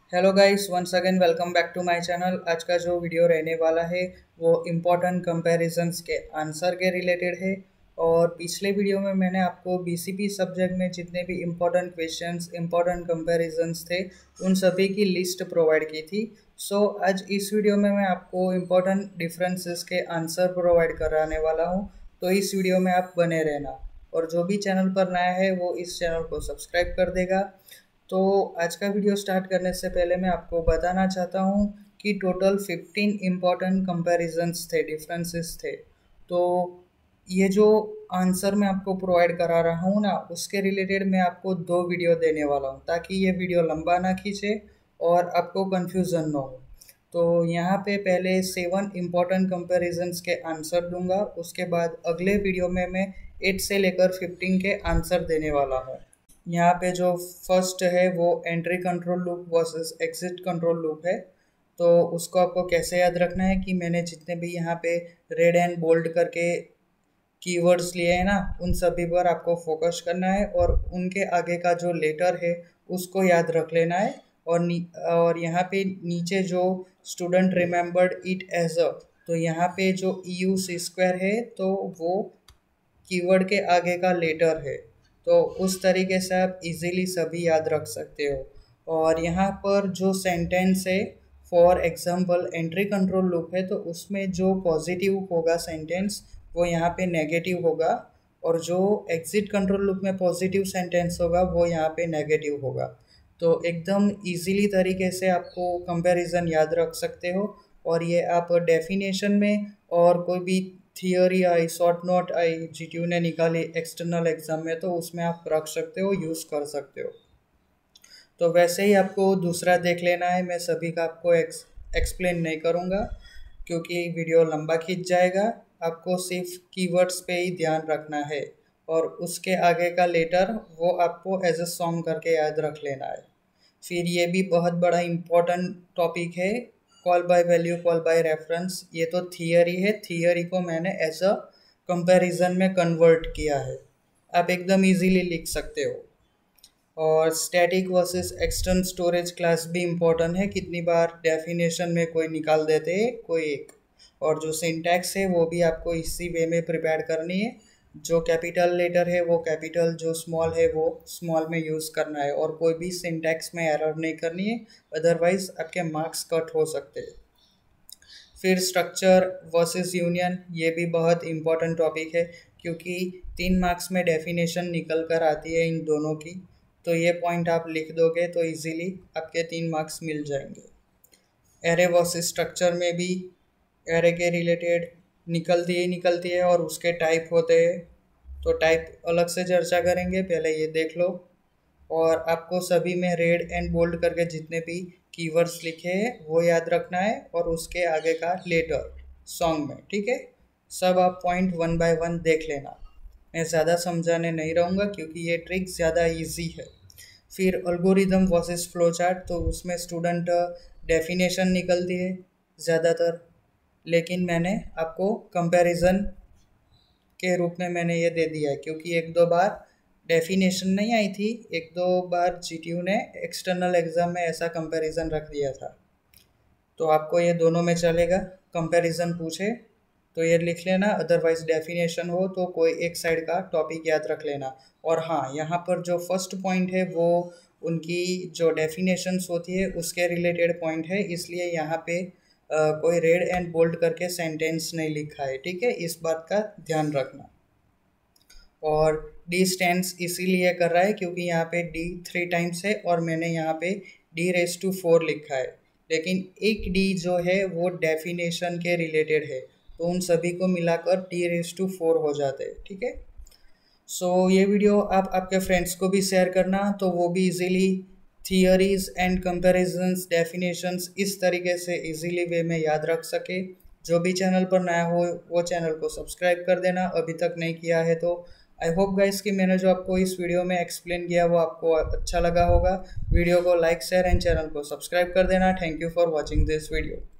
Hello guys, once again welcome back to my channel. आज का जो वीडियो रहने वाला है वो इम्पोर्टेंट कंपैरिजंस के आंसर के रिलेटेड है। और पिछले वीडियो में मैंने आपको बीसीपी सब्जेक्ट में जितने भी इम्पोर्टेंट क्वेश्चंस, इम्पोर्टेंट कंपैरिजंस थे उन सभी की लिस्ट प्रोवाइड की थी। सो आज इस वीडियो में मैं आपको इम्पोर्टेंट डिफरेंसेस के आंसर प्रोवाइड कराने वाला हूँ। तो इस वीडियो में आप बने रहना, और जो भी चैनल पर नया है वो इस चैनल को सब्सक्राइब कर देगा। तो आज का वीडियो स्टार्ट करने से पहले मैं आपको बताना चाहता हूँ कि टोटल 15 इम्पॉर्टेंट कंपैरिजंस थे, डिफरेंसेस थे। तो ये जो आंसर मैं आपको प्रोवाइड करा रहा हूँ ना, उसके रिलेटेड मैं आपको दो वीडियो देने वाला हूँ ताकि ये वीडियो लंबा ना खींचे और आपको कन्फ्यूज़न ना हो। तो यहाँ पे पहले 7 इम्पॉर्टेंट कंपैरिजंस के आंसर दूंगा, उसके बाद अगले वीडियो में मैं 8 से लेकर 15 के आंसर देने वाला हूँ। यहाँ पे जो फर्स्ट है वो entry control loop versus exit control loop है। तो उसको आपको कैसे याद रखना है कि मैंने जितने भी यहाँ पे रेड एंड बोल्ड करके कीवर्ड्स लिए हैं ना, उन सभी पर आपको फोकस करना है और उनके आगे का जो लेटर है उसको याद रख लेना है। और यहाँ पे नीचे जो student remembered it as a, तो यहाँ पे जो यू सी स्क्वायर है तो वो कीवर्ड के आगे का लेटर है। तो उस तरीके से आप इजीली सभी याद रख सकते हो। और यहाँ पर जो सेंटेंस है, for example entry control loop है, तो उसमें जो पॉजिटिव होगा सेंटेंस वो यहाँ पे नेगेटिव होगा, और जो एग्जिट कंट्रोल लूप में पॉजिटिव सेंटेंस होगा वो यहाँ पे नेगेटिव होगा। तो एकदम इजीली तरीके से आपको कंपैरिजन याद रख सकते हो। और ये आप डेफिनेशन में और कोई भी थियोरी आई, शॉर्ट नोट आई, जीटीयू ने निकाली एक्सटर्नल एग्जाम में, तो उसमें आप रख सकते हो, यूज़ कर सकते हो। तो वैसे ही आपको दूसरा देख लेना है। मैं सभी का आपको एक्सप्लेन नहीं करूँगा क्योंकि वीडियो लंबा खींच जाएगा। आपको सिर्फ कीवर्ड्स पे ही ध्यान रखना है और उसके आगे का लेटर वो आपको एज अ सॉन्ग करके याद रख लेना है। फिर ये भी बहुत बड़ा इम्पोर्टेंट टॉपिक है, call by value, call by reference. ये तो थियरी है, थियरी को मैंने एज अ कंपैरिजन में कन्वर्ट किया है, आप एकदम इजीली लिख सकते हो। और static versus external storage class भी इम्पोर्टेंट है, कितनी बार डेफिनेशन में कोई निकाल देते हैं कोई एक। और जो सिंटैक्स है वो भी आपको इसी वे में प्रिपेयर करनी है। जो कैपिटल लेटर है वो कैपिटल, जो स्मॉल है वो स्मॉल में यूज़ करना है, और कोई भी सिंटैक्स में एरर नहीं करनी है, अदरवाइज आपके मार्क्स कट हो सकते हैं। फिर स्ट्रक्चर वर्सेस यूनियन, ये भी बहुत इम्पोर्टेंट टॉपिक है क्योंकि 3 मार्क्स में डेफिनेशन निकल कर आती है इन दोनों की। तो ये पॉइंट आप लिख दोगे तो इजीली आपके 3 मार्क्स मिल जाएंगे। एरे वर्सेस स्ट्रक्चर में भी एरे के रिलेटेड निकलती है और उसके टाइप होते हैं। तो टाइप अलग से चर्चा करेंगे, पहले ये देख लो। और आपको सभी में रेड एंड बोल्ड करके जितने भी कीवर्ड्स लिखे हैं वो याद रखना है, और उसके आगे का लेटर सॉन्ग में, ठीक है। सब आप पॉइंट वन बाय वन देख लेना। मैं ज़्यादा समझाने नहीं रहूँगा क्योंकि ये ट्रिक ज़्यादा इजी है। फिर अल्गोरिदम वर्सेस फ्लो चार्ट, तो उसमें स्टूडेंट डेफिनेशन निकलती है ज़्यादातर, लेकिन मैंने आपको कंपैरिजन के रूप में मैंने ये दे दिया है क्योंकि एक दो बार डेफिनेशन नहीं आई थी, एक दो बार जीटीयू ने एक्सटर्नल एग्ज़ाम में ऐसा कंपैरिजन रख दिया था। तो आपको ये दोनों में चलेगा, कंपैरिजन पूछे तो ये लिख लेना, अदरवाइज डेफिनेशन हो तो कोई एक साइड का टॉपिक याद रख लेना। और हाँ, यहाँ पर जो फर्स्ट पॉइंट है वो उनकी जो डेफिनेशंस होती है उसके रिलेटेड पॉइंट है, इसलिए यहाँ पे कोई रेड एंड बोल्ड करके सेंटेंस नहीं लिखा है, ठीक है, इस बात का ध्यान रखना। और डी स्टैंड्स इसीलिए कर रहा है क्योंकि यहाँ पे डी 3 टाइम्स है और मैंने यहाँ पे D⁴ लिखा है, लेकिन एक डी जो है वो डेफिनेशन के रिलेटेड है, तो उन सभी को मिलाकर D⁴ हो जाते हैं, ठीक है। सो ये वीडियो आप आपके फ्रेंड्स को भी शेयर करना, तो वो भी easily theories and comparisons, definitions इस तरीके से इजीली वे में याद रख सके। जो भी चैनल पर नया हो वो चैनल को सब्सक्राइब कर देना अभी तक नहीं किया है तो। आई होप गाइस कि मैंने जो आपको इस वीडियो में एक्सप्लेन किया वो आपको अच्छा लगा होगा। वीडियो को लाइक, शेयर एंड चैनल को सब्सक्राइब कर देना। Thank you for watching this video.